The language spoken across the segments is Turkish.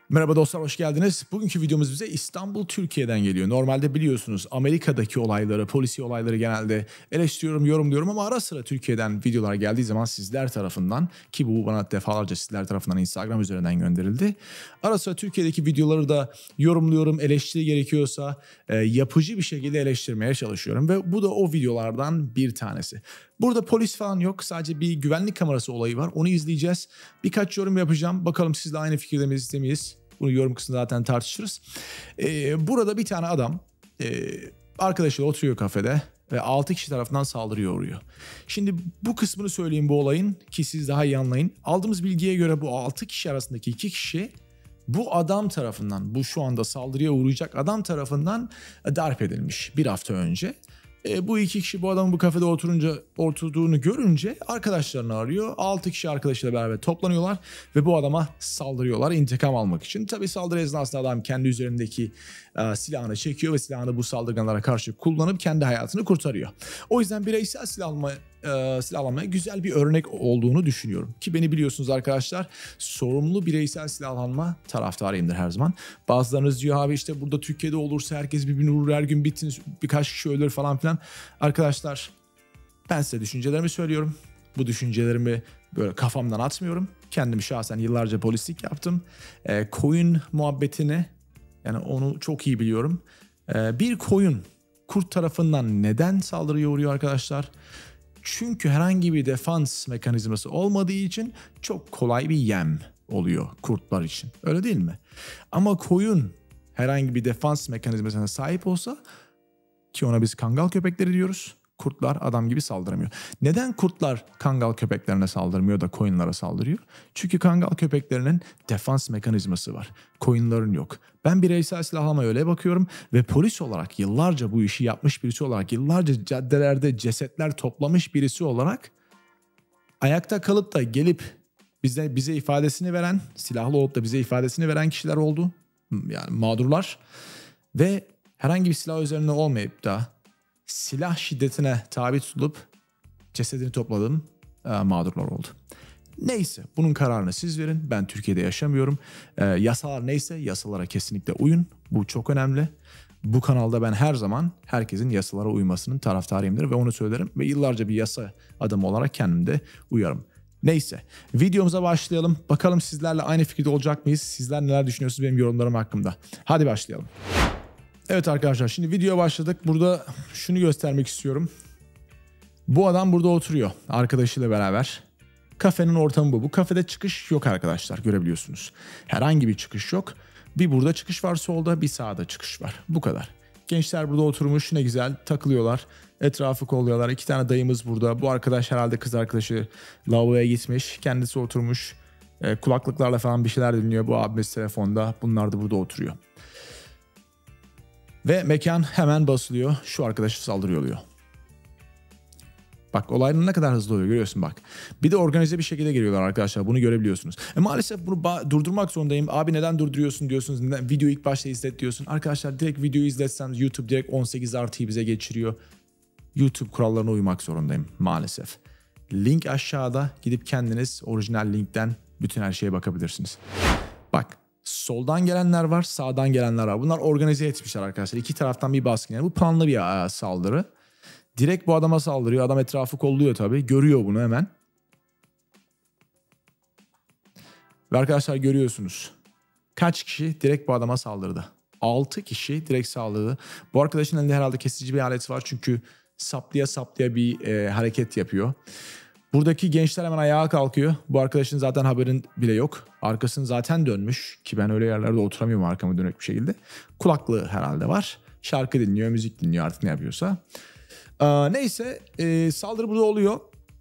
Merhaba dostlar, hoş geldiniz. Bugünkü videomuz bize İstanbul, Türkiye'den geliyor. Normalde biliyorsunuz Amerika'daki olayları, polisi olayları genelde eleştiriyorum, yorumluyorum ama ara sıra Türkiye'den videolar geldiği zaman sizler tarafından, ki bu bana defalarca sizler tarafından Instagram üzerinden gönderildi. Ara sıra Türkiye'deki videoları da yorumluyorum, eleştiri gerekiyorsa yapıcı bir şekilde eleştirmeye çalışıyorum ve bu da o videolardan bir tanesi. Burada polis falan yok, sadece bir güvenlik kamerası olayı var, onu izleyeceğiz. Birkaç yorum yapacağım, bakalım sizle aynı fikirde miyiz? Bunu yorum kısmında zaten tartışırız. Burada bir tane adam arkadaşıyla oturuyor kafede ve 6 kişi tarafından saldırıya uğruyor. Şimdi bu kısmını söyleyeyim bu olayın ki siz daha iyi anlayın. Aldığımız bilgiye göre bu 6 kişi arasındaki 2 kişi bu adam tarafından, bu şu anda saldırıya uğrayacak adam tarafından darp edilmiş bir hafta önce. Bu 2 kişi bu adamın bu kafede oturduğunu görünce arkadaşlarını arıyor. 6 kişi arkadaşıyla beraber toplanıyorlar ve bu adama saldırıyorlar intikam almak için. Tabii saldırı esnasında adam kendi üzerindeki silahını çekiyor ve silahını bu saldırganlara karşı kullanıp kendi hayatını kurtarıyor. O yüzden bireysel silahlanmaya güzel bir örnek olduğunu düşünüyorum. Ki beni biliyorsunuz arkadaşlar, sorumlu bireysel silahlanma taraftarıyımdır her zaman. Bazılarınız diyor abi işte burada Türkiye'de olursa herkes birbirini vurur, her gün bitsin, birkaç kişi ölür falan filan. Arkadaşlar ben size düşüncelerimi söylüyorum. Bu düşüncelerimi böyle kafamdan atmıyorum. Kendim şahsen yıllarca polislik yaptım. Koyun muhabbetini, yani onu çok iyi biliyorum. Bir koyun kurt tarafından neden saldırıya uğruyor arkadaşlar? Çünkü herhangi bir defans mekanizması olmadığı için çok kolay bir yem oluyor kurtlar için. Öyle değil mi? Ama koyun herhangi bir defans mekanizmasına sahip olsa, ki ona biz kangal köpekleri diyoruz, kurtlar adam gibi saldıramıyor. Neden kurtlar kangal köpeklerine saldırmıyor da koyunlara saldırıyor? Çünkü kangal köpeklerinin defans mekanizması var. Koyunların yok. Ben bireysel silahlamaya öyle bakıyorum ve polis olarak yıllarca bu işi yapmış birisi olarak, yıllarca caddelerde cesetler toplamış birisi olarak ayakta kalıp da gelip bize ifadesini veren, silahlı olup da bize ifadesini veren kişiler oldu. Yani mağdurlar ve herhangi bir silah üzerinde olmayıp da silah şiddetine tabi tutulup cesedini topladığım mağdurlar oldu. Neyse, bunun kararını siz verin. Ben Türkiye'de yaşamıyorum. Yasalar neyse yasalara kesinlikle uyun. Bu çok önemli. Bu kanalda ben her zaman herkesin yasalara uymasının taraftarıyımdır ve onu söylerim. Ve yıllarca bir yasa adamı olarak kendim de uyarım. Neyse, videomuza başlayalım. Bakalım sizlerle aynı fikirde olacak mıyız? Sizler neler düşünüyorsunuz benim yorumlarım hakkında? Hadi başlayalım. Evet arkadaşlar, şimdi videoya başladık. Burada şunu göstermek istiyorum. Bu adam burada oturuyor arkadaşıyla beraber. Kafenin ortamı bu. Bu kafede çıkış yok arkadaşlar, görebiliyorsunuz. Herhangi bir çıkış yok. Bir burada çıkış var solda, bir sağda çıkış var. Bu kadar. Gençler burada oturmuş, ne güzel takılıyorlar. Etrafı kolluyorlar. 2 tane dayımız burada. Bu arkadaş herhalde kız arkadaşı lavaboya gitmiş. Kendisi oturmuş. Kulaklıklarla falan bir şeyler dinliyor. Bu abimiz telefonda. Bunlar da burada oturuyor. Ve mekan hemen basılıyor. Şu arkadaşı saldırıyor oluyor. Bak olaylar ne kadar hızlı oluyor, görüyorsun bak. Bir de organize bir şekilde geliyorlar arkadaşlar, bunu görebiliyorsunuz. Maalesef bunu durdurmak zorundayım. Abi neden durduruyorsun diyorsunuz. Neden? Videoyu ilk başta izlet diyorsun. Arkadaşlar direkt videoyu izletseniz YouTube direkt 18 artıyı bize geçiriyor. YouTube kurallarına uymak zorundayım maalesef. Link aşağıda, gidip kendiniz orijinal linkten bütün her şeye bakabilirsiniz. Bak. Soldan gelenler var, sağdan gelenler var. Bunlar organize etmişler arkadaşlar. 2 taraftan bir baskın. Yani bu planlı bir saldırı. Direkt bu adama saldırıyor. Adam etrafı kolluyor tabii. Görüyor bunu hemen. Ve arkadaşlar görüyorsunuz. Kaç kişi direkt bu adama saldırdı? 6 kişi direkt saldırdı. Bu arkadaşın elinde herhalde kesici bir alet var. Çünkü saplaya bir hareket yapıyor. Buradaki gençler hemen ayağa kalkıyor. Bu arkadaşın zaten haberin bile yok. Arkasını zaten dönmüş. Ki ben öyle yerlerde oturamıyorum arkamı dönük bir şekilde. Kulaklığı herhalde var. Şarkı dinliyor, müzik dinliyor, artık ne yapıyorsa. Neyse saldırı burada oluyor.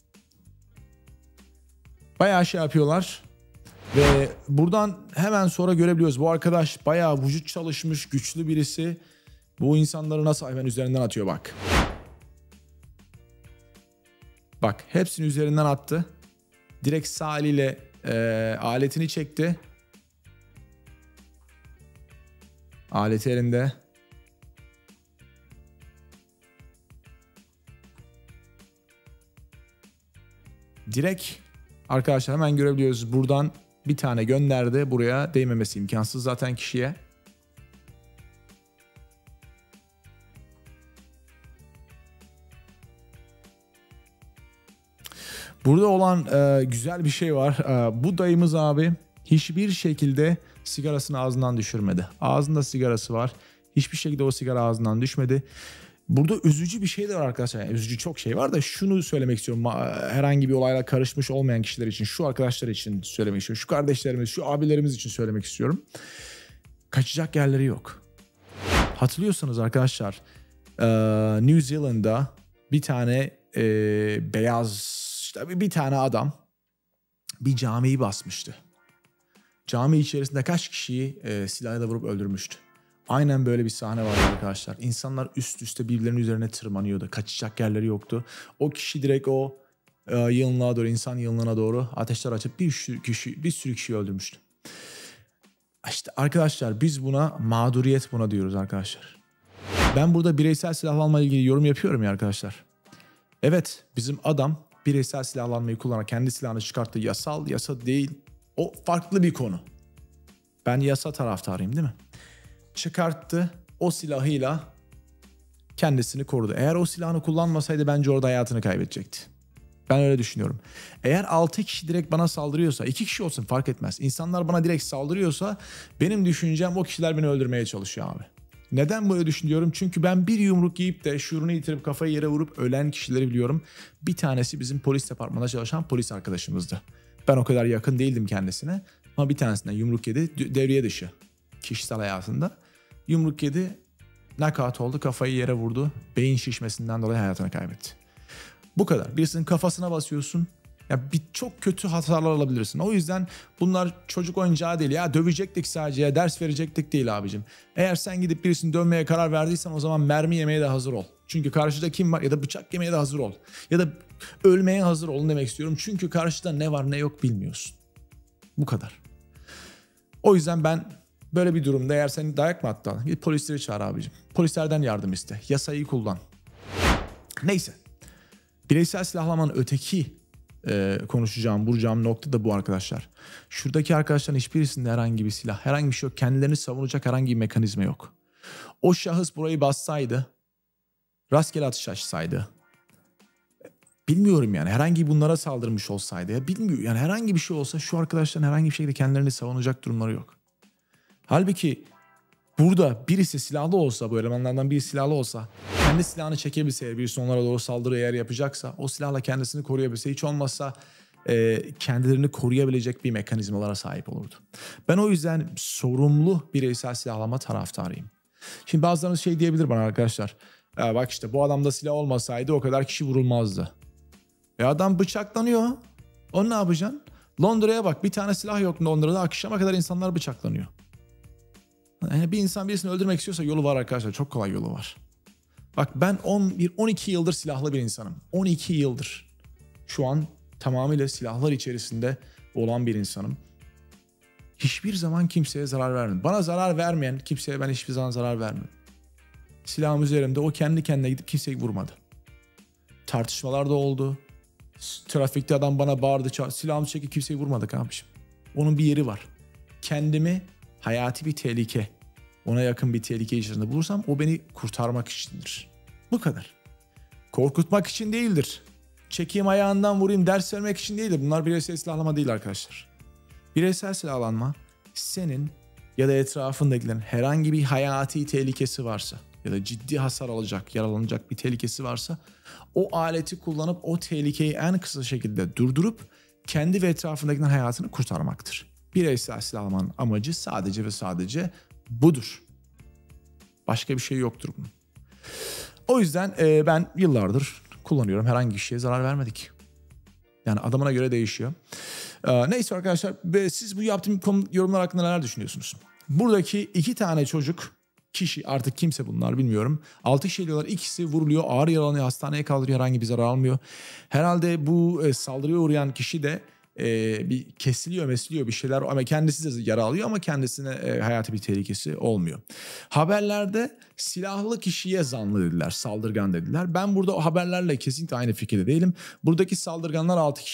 Bayağı şey yapıyorlar. Ve buradan hemen sonra görebiliyoruz. Bu arkadaş bayağı vücut çalışmış, güçlü birisi. Bu insanları nasıl hemen üzerinden atıyor bak. Bak hepsini üzerinden attı. Direkt sağ eliyle aletini çekti. Aleti elinde. Direkt arkadaşlar hemen görebiliyoruz. Buradan Bir tane gönderdi buraya, değmemesi imkansız zaten kişiye. Burada olan güzel bir şey var. Bu dayımız abi hiçbir şekilde sigarasını ağzından düşürmedi. Ağzında sigarası var. Hiçbir şekilde o sigara ağzından düşmedi. Burada üzücü bir şey de var arkadaşlar. Yani üzücü çok şey var da şunu söylemek istiyorum. Herhangi bir olayla karışmış olmayan kişiler için, şu arkadaşlar için söylemek istiyorum. Şu kardeşlerimiz, şu abilerimiz için söylemek istiyorum. Kaçacak yerleri yok. Hatırlıyorsanız arkadaşlar, New Zealand'da bir tane beyaz, işte bir tane adam bir camiyi basmıştı. Cami içerisinde kaç kişiyi silahla vurup öldürmüştü. Aynen böyle bir sahne vardı arkadaşlar. İnsanlar üst üste birbirlerinin üzerine tırmanıyordu. Kaçacak yerleri yoktu. O kişi direkt o yığınlığa doğru, insan yığınlığına doğru ateşler açıp bir sürü kişiyi öldürmüştü. İşte arkadaşlar biz buna mağduriyet buna diyoruz arkadaşlar. Ben burada bireysel silahlanma ilgili yorum yapıyorum ya arkadaşlar. Evet, bizim adam bireysel silahlanmayı kullanarak kendi silahını çıkarttı. Yasal, yasa değil. O farklı bir konu. Ben yasa taraftarıyım değil mi? Çıkarttı, o silahıyla kendisini korudu. Eğer o silahını kullanmasaydı bence orada hayatını kaybedecekti. Ben öyle düşünüyorum. Eğer 6 kişi direkt bana saldırıyorsa, 2 kişi olsun fark etmez. İnsanlar bana direkt saldırıyorsa benim düşüncem o kişiler beni öldürmeye çalışıyor abi. Neden böyle düşünüyorum? Çünkü ben bir yumruk yiyip de şuurunu yitirip kafayı yere vurup ölen kişileri biliyorum. Bir tanesi bizim polis departmanında çalışan polis arkadaşımızdı. Ben o kadar yakın değildim kendisine. Ama bir tanesinden yumruk yedi, devriye dışı. Kişisel hayatında. Yumruk yedi, knockout oldu, kafayı yere vurdu. Beyin şişmesinden dolayı hayatını kaybetti. Bu kadar. Birisinin kafasına basıyorsun. Ya çok kötü hasarlar alabilirsin. O yüzden bunlar çocuk oyuncağı değil. Ya dövecektik sadece, ya ders verecektik değil abicim. Eğer sen gidip birisini dövmeye karar verdiysen o zaman mermi yemeye de hazır ol. Çünkü karşıda kim var, ya da bıçak yemeye de hazır ol. Ya da ölmeye hazır olun demek istiyorum. Çünkü karşıda ne var ne yok bilmiyorsun. Bu kadar. O yüzden ben böyle bir durumda eğer seni dayak mı attı, git polisleri çağır abicim. Polislerden yardım iste. Yasayı kullan. Neyse. Bireysel silahlamanın öteki konuşacağım, vuracağım nokta da bu arkadaşlar. Şuradaki arkadaşların hiçbirisinde herhangi bir silah, herhangi bir şey yok. Kendilerini savunacak herhangi bir mekanizma yok. O şahıs burayı bassaydı, rastgele atış açsaydı, bilmiyorum yani herhangi bunlara saldırmış olsaydı, ya bilmiyorum yani herhangi bir şey olsa şu arkadaşların herhangi bir şekilde kendilerini savunacak durumları yok. Halbuki burada birisi silahlı olsa, bu elemanlardan biri silahlı olsa, kendi silahını çekebilse, birisi onlara doğru saldırı eğer yapacaksa, o silahla kendisini koruyabilse, hiç olmazsa kendilerini koruyabilecek bir mekanizmalara sahip olurdu. Ben o yüzden sorumlu bireysel silahlama taraftarıyım. Şimdi bazılarınız şey diyebilir bana arkadaşlar, bak işte bu adamda silah olmasaydı o kadar kişi vurulmazdı. Adam bıçaklanıyor, onu ne yapacaksın? Londra'ya bak, bir tane silah yok Londra'da, akşama kadar insanlar bıçaklanıyor. Yani bir insan birisini öldürmek istiyorsa yolu var arkadaşlar. Çok kolay yolu var. Bak ben 12 yıldır silahlı bir insanım. 12 yıldır. Şu an tamamıyla silahlar içerisinde olan bir insanım. Hiçbir zaman kimseye zarar vermedim. Bana zarar vermeyen kimseye ben hiçbir zaman zarar vermedim. Silahım üzerimde, o kendi kendine gidip kimseyi vurmadı. Tartışmalar da oldu. Trafikte adam bana bağırdı. Silahımı çekip kimseyi vurmadık abiciğim. Onun bir yeri var. Kendimi hayati bir tehlike, ona yakın bir tehlike içerisinde bulursam o beni kurtarmak içindir. Bu kadar. Korkutmak için değildir. Çekeyim ayağından vurayım, ders vermek için değildir. Bunlar bireysel silahlama değil arkadaşlar. Bireysel silahlanma senin ya da etrafındakilerin herhangi bir hayati tehlikesi varsa ya da ciddi hasar alacak, yaralanacak bir tehlikesi varsa o aleti kullanıp o tehlikeyi en kısa şekilde durdurup kendi ve etrafındakilerin hayatını kurtarmaktır. Bireysel silahlamanın amacı sadece ve sadece budur. Başka bir şey yoktur bunun. O yüzden ben yıllardır kullanıyorum. Herhangi bir şeye zarar vermedik. Yani adamına göre değişiyor. Neyse arkadaşlar, siz bu yaptığım yorumlar hakkında neler düşünüyorsunuz? Buradaki 2 tane çocuk, kişi artık kimse bunlar bilmiyorum. 6 kişi diyorlar, ikisi vuruluyor, ağır yaralanıyor, hastaneye kaldırıyor, herhangi bir zarar almıyor. Herhalde bu saldırıya uğrayan kişi de bir kesiliyor bir şeyler ama kendisi de yara alıyor ama kendisine hayati bir tehlikesi olmuyor. Haberlerde silahlı kişiye zanlı dediler, saldırgan dediler. Ben burada o haberlerle kesinlikle aynı fikirde değilim. Buradaki saldırganlar 6 kişiydi.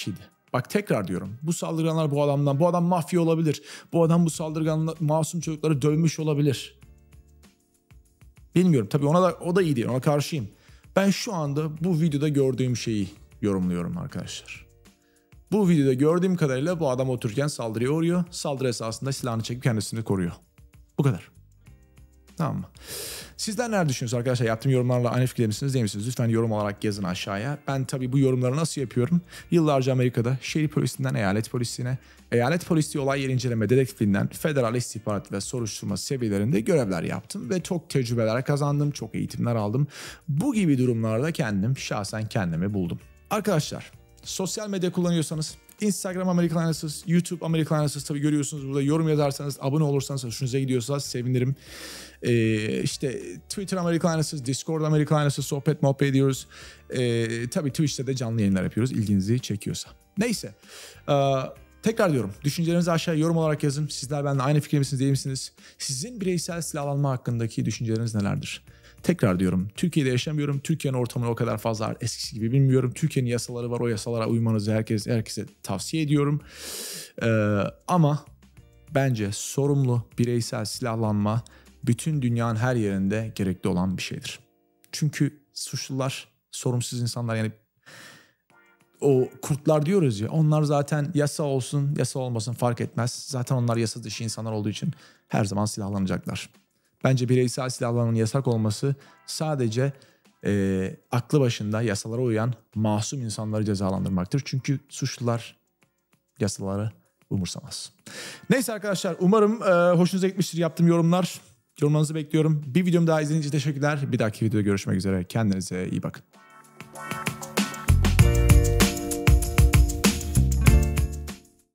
Bak tekrar diyorum. Bu saldırganlar bu adamdan. Bu adam mafya olabilir. Bu adam bu saldırganlar masum çocukları dövmüş olabilir. Bilmiyorum. Tabii o da iyi değil. Ona karşıyım. Ben şu anda bu videoda gördüğüm şeyi yorumluyorum arkadaşlar. Bu videoda gördüğüm kadarıyla bu adam otururken saldırıya uğruyor. Saldırı esasında silahını çekip kendisini koruyor. Bu kadar. Tamam mı? Sizler neler düşünüyorsunuz arkadaşlar? Yaptığım yorumlarla aynı fikirde misiniz değil misiniz? Lütfen yorum olarak yazın aşağıya. Ben tabii bu yorumları nasıl yapıyorum? Yıllarca Amerika'da şehir polisinden eyalet polisine, eyalet polisi olay yeri inceleme dedektifliğinden federal istihbarat ve soruşturma seviyelerinde görevler yaptım. Ve çok tecrübeler kazandım, çok eğitimler aldım. Bu gibi durumlarda şahsen kendimi buldum. Arkadaşlar, sosyal medya kullanıyorsanız Instagram Amerikan Aynasız, YouTube Amerikan Aynasız tabii görüyorsunuz. Burada yorum yazarsanız, abone olursanız, hoşunuza gidiyorsa sevinirim. İşte Twitter Amerikan Aynasız, Discord Amerikan Aynasız, sohbet muhabbet ediyoruz. Tabii Twitch'te de canlı yayınlar yapıyoruz ilginizi çekiyorsa. Neyse. Tekrar diyorum. Düşüncelerinizi aşağıya yorum olarak yazın. Sizler benimle aynı fikir misiniz değil misiniz? Sizin bireysel silahlanma hakkındaki düşünceleriniz nelerdir? Tekrar diyorum. Türkiye'de yaşamıyorum. Türkiye'nin ortamını o kadar fazla eskisi gibi bilmiyorum. Türkiye'nin yasaları var. O yasalara uymanızı herkese tavsiye ediyorum. Ama bence sorumlu bireysel silahlanma bütün dünyanın her yerinde gerekli olan bir şeydir. Çünkü suçlular sorumsuz insanlar, yani o kurtlar diyoruz ya, onlar zaten yasa olsun yasa olmasın fark etmez. Zaten onlar yasa dışı insanlar olduğu için her zaman silahlanacaklar. Bence bireysel silahlanmanın yasak olması sadece aklı başında yasalara uyan masum insanları cezalandırmaktır. Çünkü suçlular yasaları umursamaz. Neyse arkadaşlar, umarım hoşunuza gitmiştir yaptığım yorumlar. Yorumlarınızı bekliyorum. Bir videom daha izlediğiniz için teşekkürler. Bir dahaki videoda görüşmek üzere. Kendinize iyi bakın.